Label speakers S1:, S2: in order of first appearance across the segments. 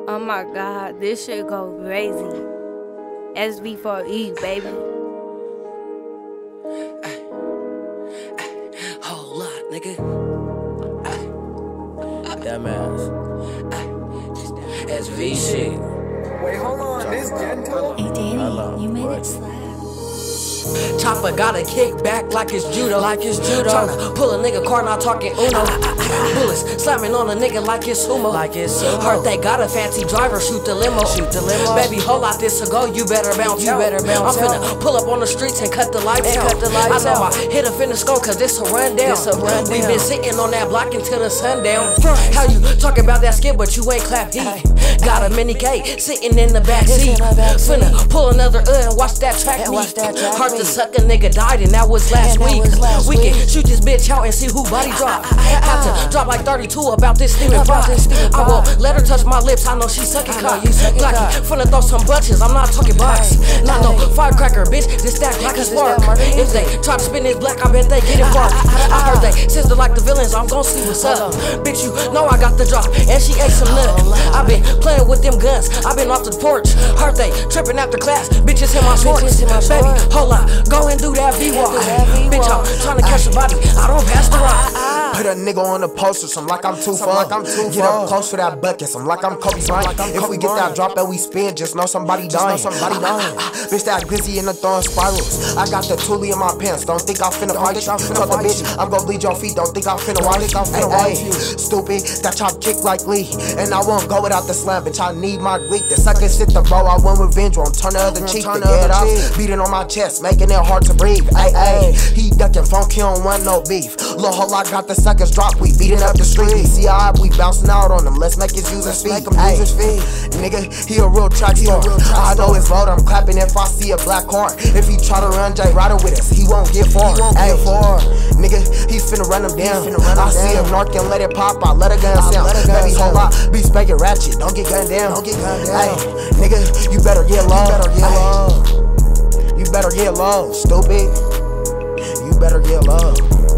S1: Oh my god, this shit go crazy. SV baby.
S2: Whole lot, nigga.
S3: That ass.
S2: SV shit.
S4: Wait, hold on, this gentle?
S5: Hey Danny, you made it slap.
S2: Chopper gotta kick back like it's judo. Tryna pull a nigga car, not talking Uno. Bullets slamming on a nigga like it's sumo. Heard they got a fancy driver, shoot the limo. Baby, hold out this ago, you better bounce out. I'm finna pull up on the streets and cut the lights out. I know I hit a finna score cause this a rundown. We been sitting on that block until the sundown. How you talking about that skip but you ain't clap heat? Got a mini K sitting in the back seat. Finna pull another and watch that track meet. Hard to suck a nigga died and that was last week. We can shoot this bitch out and see who body drop. Had to drop like 32 about this steaming fry. I won't let her touch my lips, I know she sucking cock. Glocky, finna throw some bunches, I'm not talking box. Not no firecracker, bitch, this stack like a spark. If they try to spin this black, I bet they get it bark. I heard they sister like the villains, I'm gon' see what's up. Bitch, you know I got the drop, and she ate some nut. I been playing with them guns, I been off the porch. Heard they tripping after class, bitches in my shorts. Baby, hold up, go and do that V-walk. Bitch, I'm tryna catch a body, I don't pass the rock.
S4: Put a nigga on the poster, I'm like I'm too fun. Get up close for that bucket, I'm like I'm Kobe Bryant. If we get that drop and we spin, just know somebody dying. Bitch, that glizzy in the throwing spirals. I got the toolie in my pants, don't think I'm finna fight you. Tell the bitch, I'm gon' bleed your feet, don't think I'm finna wipe you. Hey, stupid, that chop kick like Lee. And I won't go without the slam, bitch, I need my Greek. The suckers sit the bro, I want revenge on, turn the other cheek to get off. Beating on my chest, making it hard to breathe. Ay, he ducking funk, he don't want no beef. Lil Wholelotta got the suckers drop, we beating up the street. See how we bouncing out on them, let's make his users feet. Nigga, he a real track star. I know his road, I'm clapping if I see a black car. If he try to run J Ryder with us, he won't get far. Nigga, he finna run him down. I see him narc and let it pop, I let a gun sound. Baby, Wholelotta, be spanking ratchet, don't get gunned down. Hey, nigga, you better get low. You better get low, stupid. You better get low.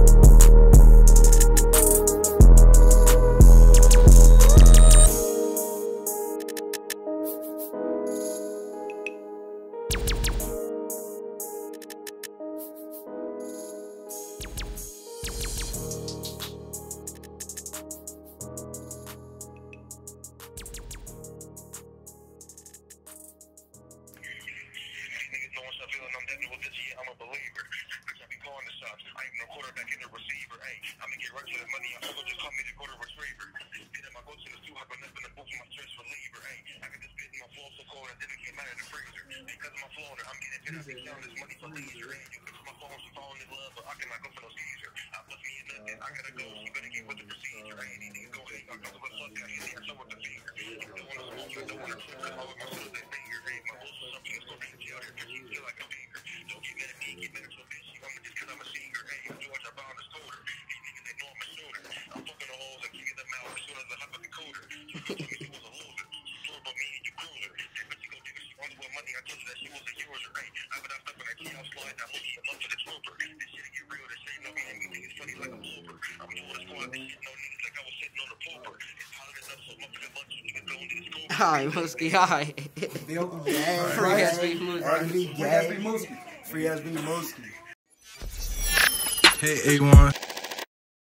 S6: I'm a believer. Bitch, I be calling the shots. I ain't no quarterback in the receiver. Hey, I'ma get right to the money. I'm just call me the quarter retriever. Get him, I go to the stew, hop up in the booth with my stress reliever. Hey, I got this bit in my flow so cold I didn't came out of the freezer. Because of my floater, I'm getting fit. I be counting this money for leisure. Hey, you fix my phone, she falling in love, but I cannot go for no Caesar. I left me in nothing. I gotta go. She better get with the procedure. Hey, these niggas go hate. I go with fuck. I hit the with the finger. You don't want to smoke, you don't want to trip. Cause all of my shit is that finger. Hey, my whole stuff is so big. She out here, she feel like a finger. Don't get mad at me, get mad at your bitch. She want me just cause I'm a singer. Hey, you watch I bound the scooter. These niggas, they know I'm a shooter. I'm fucking the holes and kicking them out as soon as I hop up the cooler. You told me she was a loser. She swore about me and you cooler. That bitch, you go think she wanted with money. I told you that she was a user. Hey, I been out stuck on that key, I'm sliding that movie. I'm up to the trooper. This shit get real, this shit no me. And me niggas funny like a blooper. I'm doing this for this shit, no niggas like I was sitting on the pooper. It's hotter than up, so I'm up to the bunch. You niggas don't need to scoop.
S2: Hi, Musky, hi.
S3: Free Sv Baby Wholelotta.
S4: Free Sv Baby Wholelotta.
S7: Hey, A1.